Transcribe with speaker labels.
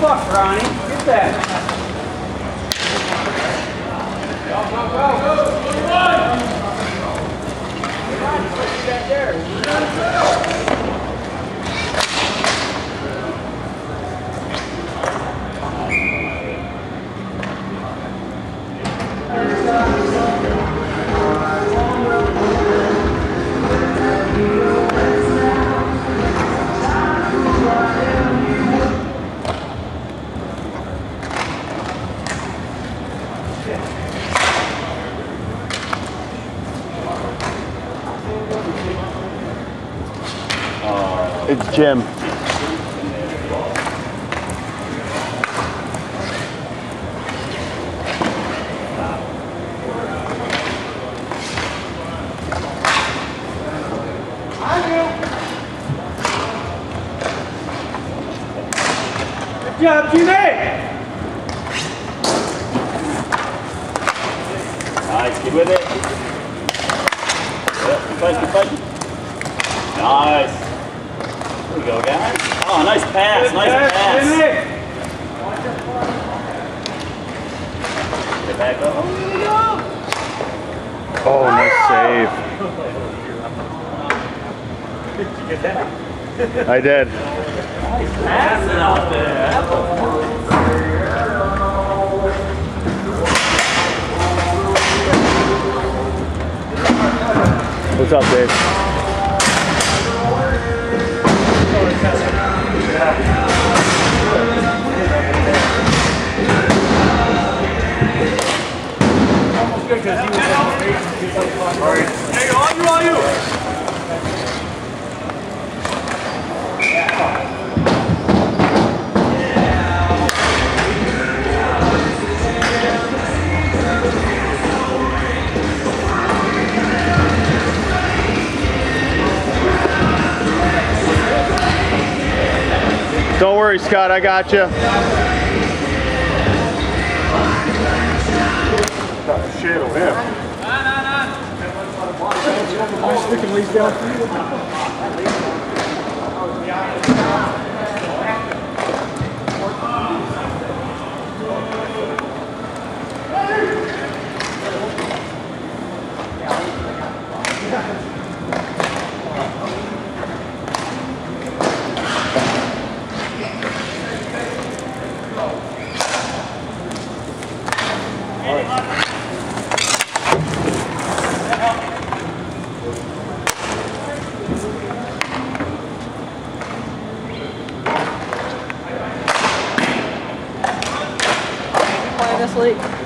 Speaker 1: fuck, Ronnie. Get that. Go, go, go, go. Ronnie, what you got there?
Speaker 2: It's Jim.
Speaker 1: Good job, Jimmy!
Speaker 3: Nice, get with it. Yep, good fight, good fight. Nice. There we go, guys. Oh, nice pass,
Speaker 1: Good
Speaker 3: nice pass.
Speaker 1: Jimmy.
Speaker 3: Get back up. Oh, here we go.
Speaker 2: Oh, nice save.
Speaker 3: Did you get that?
Speaker 2: I did.
Speaker 3: Nice passing out there.
Speaker 2: What's up, Dave?
Speaker 1: Almost good because he was
Speaker 3: Hey, on you.
Speaker 2: Don't worry, Scott, I got you. Shit on him.
Speaker 1: I'm sticking these down for you.
Speaker 4: This league.